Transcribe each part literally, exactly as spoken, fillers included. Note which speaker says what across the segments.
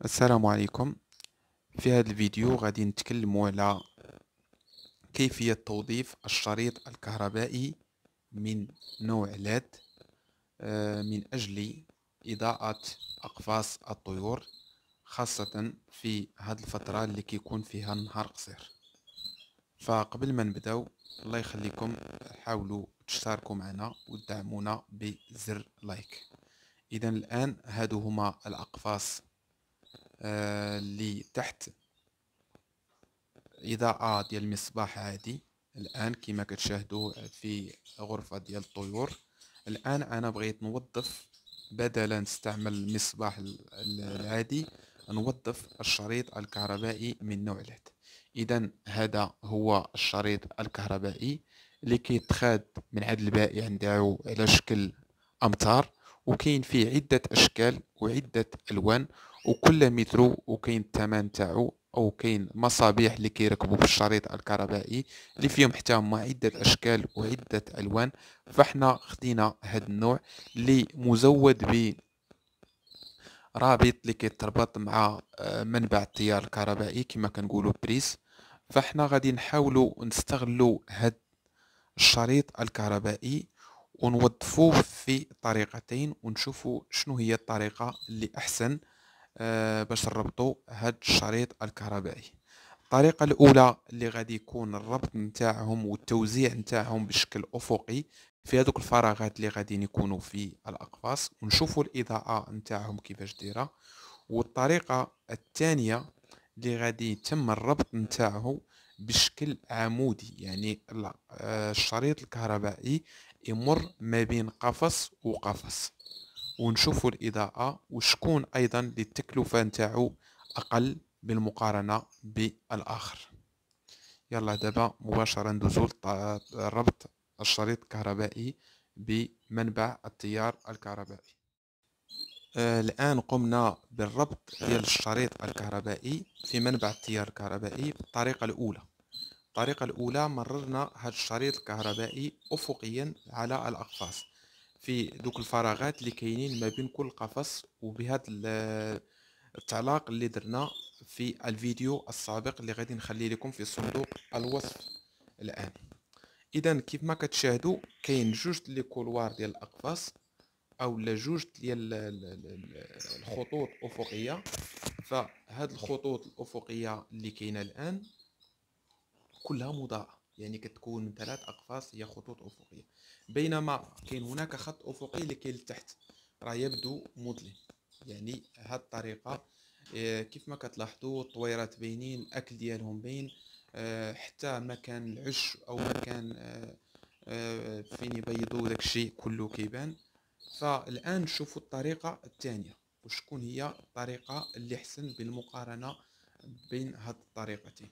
Speaker 1: السلام عليكم. في هذا الفيديو غادي نتكلموا على كيفية توظيف الشريط الكهربائي من نوع لاد آه، من أجل إضاءة أقفاص الطيور، خاصة في هذه الفترة اللي كيكون فيها النهار قصير. فقبل ما نبداو، الله يخليكم حاولوا تشتركوا معنا وتدعمونا بزر لايك. إذا الآن هادو هما الأقفاص آه، اللي تحت إضاءة ديال المصباح عادي. الآن كما كتشاهدوا في غرفة ديال الطيور. الآن أنا بغيت نوظف، بدلا نستعمل المصباح ال- العادي، نوظف الشريط الكهربائي من نوع ليد. إذا هذا هو الشريط الكهربائي اللي كيتخاد من عند البائع نتاعو على شكل أمتار، وكاين فيه عدة أشكال وعدة ألوان، وكل مترو وكاين الثمن تاعو، او كاين مصابيح اللي كيركبوا بالشريط الكهربائي اللي فيهم حتى هما عده اشكال وعده الوان. فاحنا خدينا هذا النوع اللي مزود برابط اللي كيتربط مع آه، منبع التيار الكهربائي كما كنقولوا بريس. فاحنا غادي نحاولوا نستغلوا هذا الشريط الكهربائي ونوظفوه في طريقتين، ونشوفوا شنو هي الطريقه اللي احسن آه، باش نربطوا هاد الشريط الكهربائي. الطريقة الأولى اللي غادي يكون الربط نتاعهم والتوزيع نتاعهم بشكل أفقي في هذوك الفراغات اللي غادي يكونوا في الأقفاص، ونشوفوا الإضاءة نتاعهم كيفاش دايرة. والطريقة الثانية اللي غادي يتم الربط نتاعه بشكل عمودي، يعني ال- آه، الشريط الكهربائي يمر ما بين قفص وقفص، ونشوفوا الإضاءة وشكون أيضا اللي التكلفة نتاعو أقل بالمقارنة بالآخر. يلا دابا مباشرة ندوزو لربط الشريط الكهربائي بمنبع التيار الكهربائي. آه الآن قمنا بالربط ديال الشريط الكهربائي في منبع التيار الكهربائي بالطريقة الأولى. الطريقة الأولى مررنا هذا الشريط الكهربائي أفقيا على الأقفاص في دوك الفراغات اللي كاينين ما بين كل قفص، وبهذا ال- التعلاق اللي درنا في الفيديو السابق اللي غادي نخلي لكم في صندوق الوصف الآن. إذا كيف ما كتشاهدوا كاين جوج لي كولوار ديال الأقفاص، أو لا جوج ديال ال- ال- ال- الخطوط أفقية. فهاد الخطوط الأفقية اللي كاينة الآن كلها مضاءة، يعني كتكون من ثلاث أقفاص، هي خطوط أفقية. بينما كاين هناك خط أفقي اللي كاين لتحت راه يبدو مظلم. يعني هاد الطريقة آه، كيف ما كتلاحظوا الطويرات باينين، الأكل ديالهم باين، آه، حتى مكان العش أو مكان آه، آه، فين يبيضوا داكشي كله كيبان. فالآن نشوفوا الطريقة الثانية، وشكون هي الطريقة اللي أحسن بالمقارنة بين هاد الطريقتين.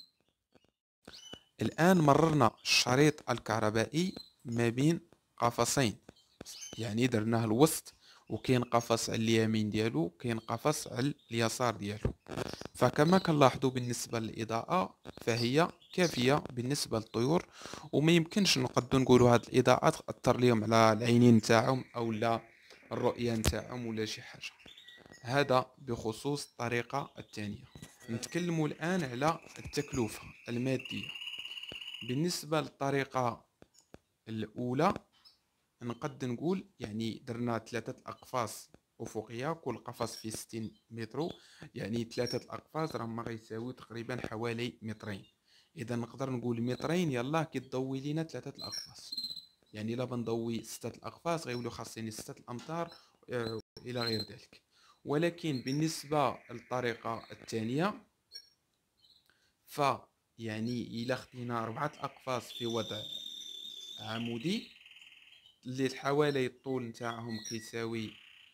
Speaker 1: الآن مررنا الشريط الكهربائي ما بين قفصين، يعني درناه الوسط، وكاين قفص على اليمين ديالو، كاين قفص على اليسار ديالو. فكما كنلاحظوا بالنسبة للإضاءة فهي كافية بالنسبة للطيور، وما يمكنش نقدو نقولوا هاد الإضاءة تأثر لهم على العينين نتاعهم أو لا الرؤية نتاعهم ولا شي حاجة. هذا بخصوص الطريقة الثانية. نتكلم الآن على التكلفة المادية. بالنسبة للطريقة الأولى نقد نقول يعني درنا ثلاثة أقفاص أفقية، كل قفص فيه ستين متر، يعني ثلاثة الأقفاص راهم غيساويو تقريبا حوالي مترين. إذا نقدر نقول مترين يلاه كيضوي لينا ثلاثة الأقفاص. يعني إلا بنضوي ستة الأقفاص غيوليو خاصني ستة الأمتار آه، إلى غير ذلك. ولكن بالنسبة للطريقة الثانية، ف يعني إلا خدينا أربعة أقفاص في وضع عمودي اللي حوالي الطول نتاعهم كيساوي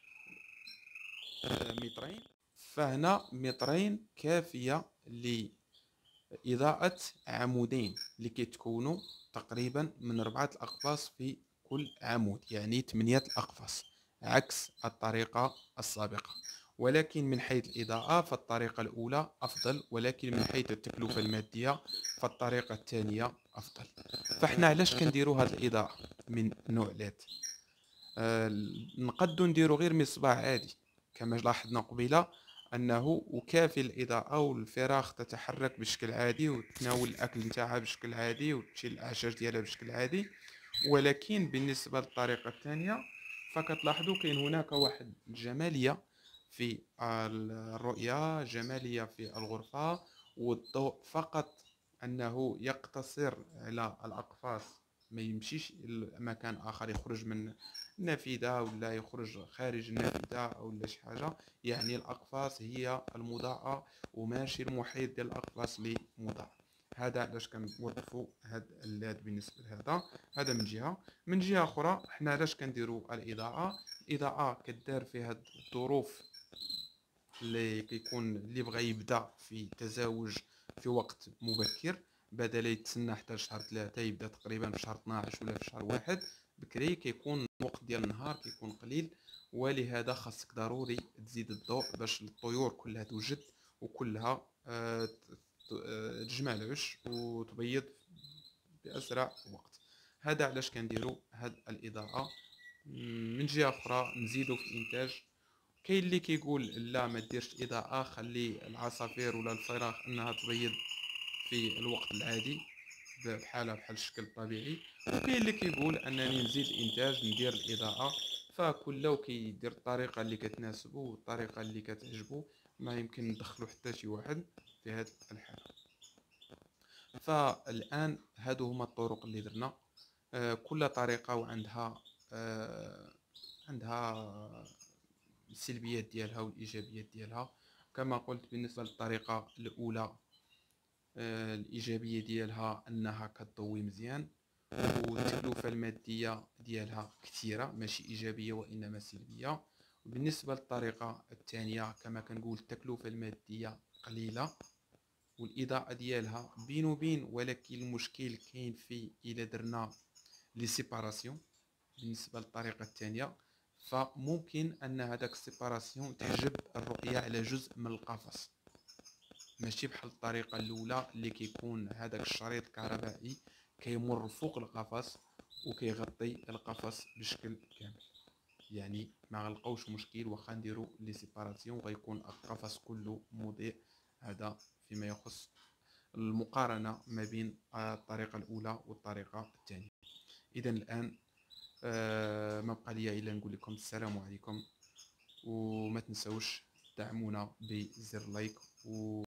Speaker 1: آه، مترين، فهنا مترين كافية لإضاءة عمودين اللي كيتكونوا تقريبا من أربعة الأقفاص في كل عمود، يعني ثمانية الأقفاص، عكس الطريقة السابقة. ولكن من حيث الإضاءة فالطريقة الأولى أفضل، ولكن من حيث التكلفة المادية فالطريقة الثانية أفضل. فاحنا علاش كنديروا هذه الإضاءة من نوع ليد؟ آه، نقدو نديرو غير مصباح عادي كما لاحظنا قبيله، أنه وكافي الإضاءة والفراخ تتحرك بشكل عادي وتناول الأكل نتاعها بشكل عادي وتشيل الأعشاش ديالها بشكل عادي. ولكن بالنسبة للطريقة الثانية فكتلاحظوا كاين هناك واحد الجمالية في الرؤية، جمالية في الغرفة، والضوء فقط أنه يقتصر على الأقفاص، ما يمشيش لمكان آخر، يخرج من النافذة ولا يخرج خارج النافذة ولا شي حاجة. يعني الأقفاص هي المضاءة وماشي المحيط ديال الأقفاص اللي مضاء. هذا علاش كنوظفوا هاد اللاد بالنسبة لهذا. هذا من جهة. من جهة أخرى حنا علاش كنديروا الإضاءة؟ الإضاءة كدار في هاد الظروف اللي كيكون اللي بغى يبدا في تزاوج في وقت مبكر، بدل يتسنى حتى شهر ثلاثة يبدا تقريبا في شهر اثناش ولا في شهر واحد بكري، كيكون الوقت ديال النهار كيكون قليل. ولهذا خاصك ضروري تزيد الضوء باش الطيور كلها توجد وكلها آه، آه، تجمع العش وتبيض بأسرع وقت. هذا علاش كنديروا هاد الإضاءة. من جهة أخرى نزيدوا في الإنتاج. كاين اللي كيقول لا ما ديرش إضاءة، خلي العصافير ولا الفراخ أنها تبيض في الوقت العادي بحالها بحال الشكل الطبيعي. وكاين اللي كيقول أنني نزيد الإنتاج ندير الإضاءة. فكل كيدير الطريقة اللي كتناسبه والطريقة اللي كتعجبه، ما يمكن ندخلو حتى شي واحد في هاد الحالة. فالآن هادو هما الطرق اللي درنا. آه، كل طريقة وعندها آه، عندها السلبيات ديالها والإيجابيات ديالها. كما قلت بالنسبة للطريقة الأولى، آه، الإيجابية ديالها أنها كتضوي مزيان والتكلفة المادية ديالها كثيرة، ماشي إيجابية وإنما سلبية. بالنسبة للطريقة الثانية كما كنقول التكلفة المادية قليلة والإضاءة ديالها بين وبين، ولكن المشكل كاين في إلا درنا لي سيباراسيون. بالنسبة للطريقة الثانية فممكن أن هذاك السيباراسيون تحجب الرؤية على جزء من القفص، ماشي بحال الطريقة الأولى اللي كيكون هذاك الشريط الكهربائي كيمر فوق القفص وكيغطي القفص بشكل كامل. يعني ما غلقوش مشكل واخا نديرو لي سيباراسيون غيكون القفص كله مضيء. هذا فيما يخص المقارنة ما بين الطريقة الأولى والطريقة الثانية. إذا الآن آه ما بقى لي إلا نقول لكم السلام عليكم، وما تنسوش دعمونا بزر لايك و